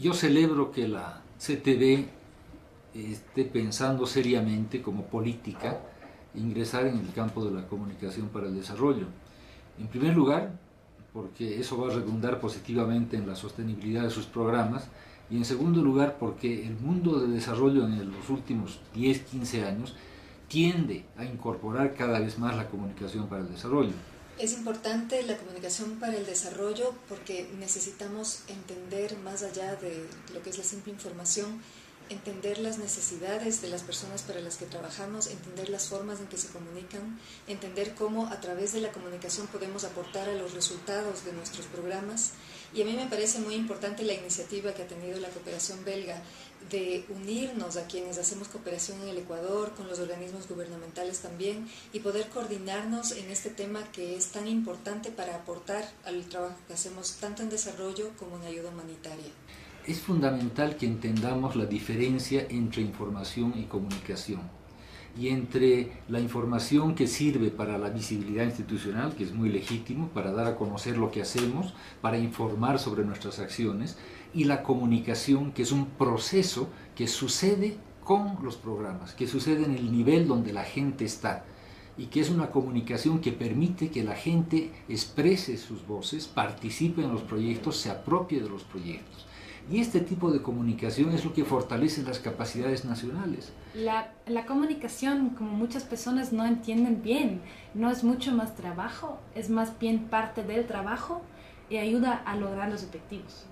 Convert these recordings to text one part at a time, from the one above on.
Yo celebro que la CTB esté pensando seriamente como política ingresar en el campo de la comunicación para el desarrollo. En primer lugar, porque eso va a redundar positivamente en la sostenibilidad de sus programas, y en segundo lugar, porque el mundo de desarrollo en los últimos 10-15 años tiende a incorporar cada vez más la comunicación para el desarrollo. Es importante la comunicación para el desarrollo porque necesitamos entender más allá de lo que es la simple información, entender las necesidades de las personas para las que trabajamos, entender las formas en que se comunican, entender cómo a través de la comunicación podemos aportar a los resultados de nuestros programas. Y a mí me parece muy importante la iniciativa que ha tenido la cooperación belga de unirnos a quienes hacemos cooperación en el Ecuador, con los organismos gubernamentales también, y poder coordinarnos en este tema que es tan importante para aportar al trabajo que hacemos tanto en desarrollo como en ayuda humanitaria. Es fundamental que entendamos la diferencia entre información y comunicación, y entre la información que sirve para la visibilidad institucional, que es muy legítimo, para dar a conocer lo que hacemos, para informar sobre nuestras acciones, y la comunicación, que es un proceso que sucede con los programas, que sucede en el nivel donde la gente está, y que es una comunicación que permite que la gente exprese sus voces, participe en los proyectos, se apropie de los proyectos. Y este tipo de comunicación es lo que fortalece las capacidades nacionales. La comunicación, como muchas personas no entienden bien, no es mucho más trabajo, es más bien parte del trabajo y ayuda a lograr los objetivos.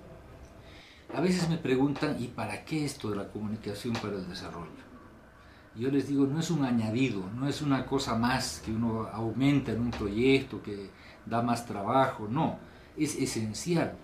A veces me preguntan, ¿y para qué esto de la comunicación para el desarrollo? Yo les digo, no es un añadido, no es una cosa más que uno aumenta en un proyecto que da más trabajo, no, es esencial.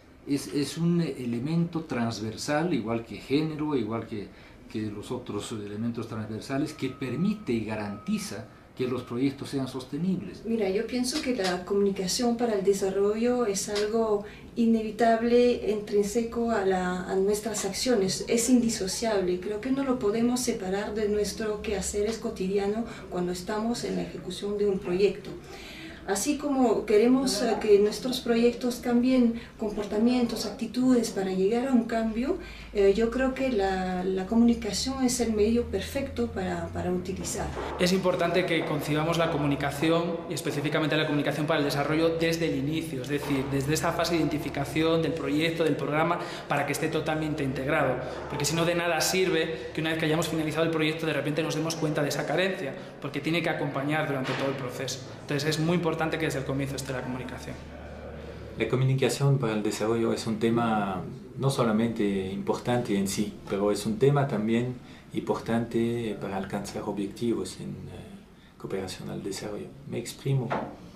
Es un elemento transversal, igual que género, igual que los otros elementos transversales, que permite y garantiza que los proyectos sean sostenibles. Mira, yo pienso que la comunicación para el desarrollo es algo inevitable, intrínseco a nuestras acciones, es indisociable. Creo que no lo podemos separar de nuestro quehaceres cotidiano cuando estamos en la ejecución de un proyecto. Así como queremos que nuestros proyectos cambien comportamientos, actitudes para llegar a un cambio, yo creo que la comunicación es el medio perfecto para utilizar. Es importante que concibamos la comunicación, y específicamente la comunicación para el desarrollo, desde el inicio, es decir, desde esa fase de identificación del proyecto, del programa, para que esté totalmente integrado. Porque si no, de nada sirve que una vez que hayamos finalizado el proyecto de repente nos demos cuenta de esa carencia, porque tiene que acompañar durante todo el proceso. Entonces es muy importante que desde el comienzo esté la comunicación. La comunicación para el desarrollo es un tema no solamente importante en sí, pero es un tema también importante para alcanzar objetivos en cooperación al desarrollo. Me exprimo.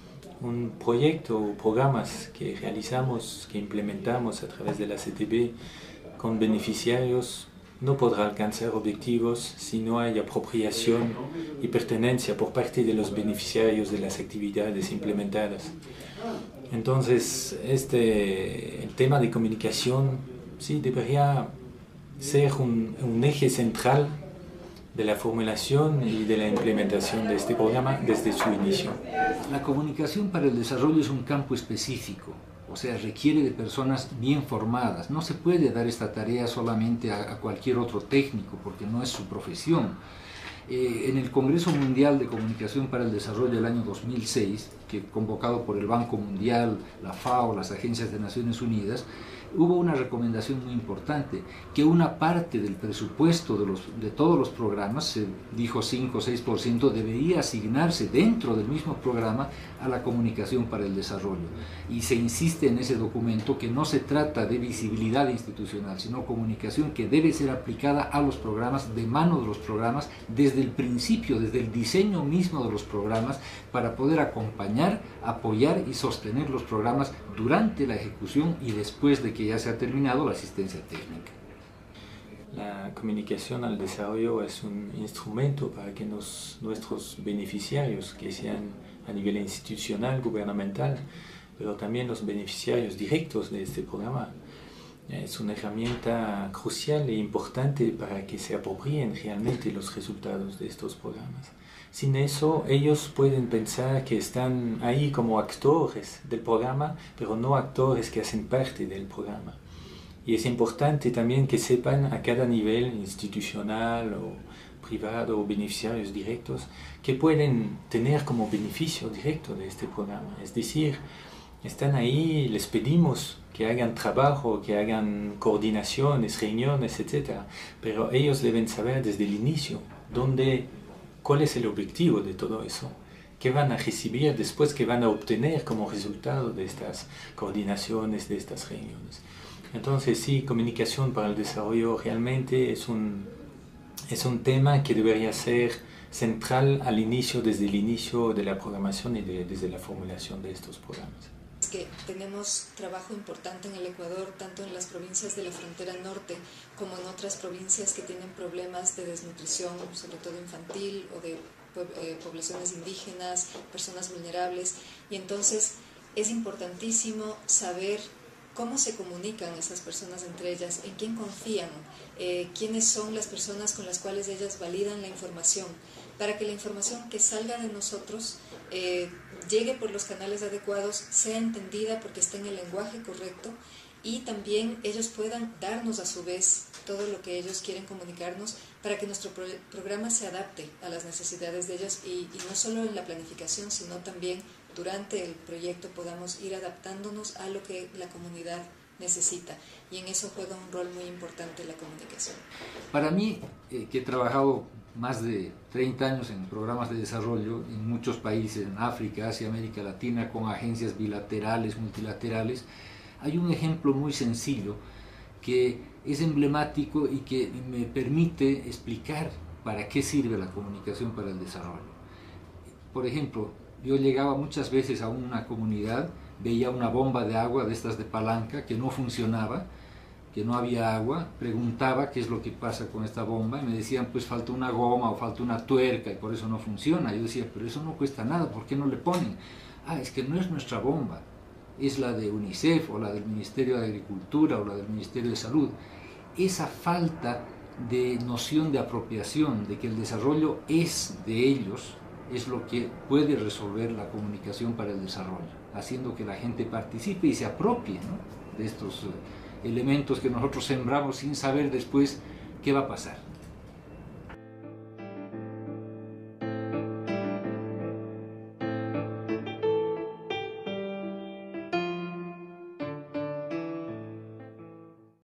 Un proyecto o programas que realizamos, que implementamos a través de la CTB con beneficiarios, no podrá alcanzar objetivos si no hay apropiación y pertenencia por parte de los beneficiarios de las actividades implementadas. Entonces, el tema de comunicación sí debería ser un eje central de la formulación y de la implementación de este programa desde su inicio. La comunicación para el desarrollo es un campo específico. O sea, requiere de personas bien formadas. No se puede dar esta tarea solamente a cualquier otro técnico, porque no es su profesión. En el Congreso Mundial de Comunicación para el Desarrollo del año 2006, que convocado por el Banco Mundial, la FAO, las agencias de Naciones Unidas, hubo una recomendación muy importante, que una parte del presupuesto de todos los programas, se dijo 5 o 6%, debería asignarse dentro del mismo programa a la comunicación para el desarrollo. Y se insiste en ese documento que no se trata de visibilidad institucional, sino comunicación que debe ser aplicada a los programas, de mano de los programas, desde el principio, desde el diseño mismo de los programas, para poder acompañar, apoyar y sostener los programas durante la ejecución y después de que ya se ha terminado la asistencia técnica. La comunicación al desarrollo es un instrumento para que nuestros beneficiarios, que sean a nivel institucional, gubernamental, pero también los beneficiarios directos de este programa, es una herramienta crucial e importante para que se apropien realmente los resultados de estos programas. Sin eso, ellos pueden pensar que están ahí como actores del programa, pero no actores que hacen parte del programa. Y es importante también que sepan a cada nivel institucional o privado o beneficiarios directos que pueden tener como beneficio directo de este programa. Es decir, están ahí, les pedimos que hagan trabajo, que hagan coordinaciones, reuniones, etc. Pero ellos deben saber desde el inicio cuál es el objetivo de todo eso, qué van a recibir después, qué van a obtener como resultado de estas coordinaciones, de estas reuniones. Entonces sí, comunicación para el desarrollo realmente es un tema que debería ser central desde el inicio de la programación y desde la formulación de estos programas. Que tenemos trabajo importante en el Ecuador, tanto en las provincias de la frontera norte como en otras provincias que tienen problemas de desnutrición, sobre todo infantil, o de poblaciones indígenas, personas vulnerables, y entonces es importantísimo saber cómo se comunican esas personas entre ellas, en quién confían, quiénes son las personas con las cuales ellas validan la información, para que la información que salga de nosotros llegue por los canales adecuados, sea entendida porque esté en el lenguaje correcto, y también ellos puedan darnos a su vez todo lo que ellos quieren comunicarnos para que nuestro programa se adapte a las necesidades de ellos, y no solo en la planificación, sino también durante el proyecto podamos ir adaptándonos a lo que la comunidad necesita, y en eso juega un rol muy importante la comunicación. Para mí, que he trabajado más de 30 años en programas de desarrollo en muchos países, en África, Asia, América Latina, con agencias bilaterales, multilaterales, hay un ejemplo muy sencillo que es emblemático y que me permite explicar para qué sirve la comunicación para el desarrollo. Por ejemplo, yo llegaba muchas veces a una comunidad, veía una bomba de agua de estas de palanca que no funcionaba, que no había agua, preguntaba qué es lo que pasa con esta bomba y me decían pues falta una goma o falta una tuerca y por eso no funciona. Yo decía, pero eso no cuesta nada, ¿por qué no le ponen? Ah, es que no es nuestra bomba, es la de UNICEF o la del Ministerio de Agricultura o la del Ministerio de Salud. Esa falta de noción de apropiación, de que el desarrollo es de ellos, es lo que puede resolver la comunicación para el desarrollo, haciendo que la gente participe y se apropie, ¿no?, de estos elementos que nosotros sembramos sin saber después qué va a pasar.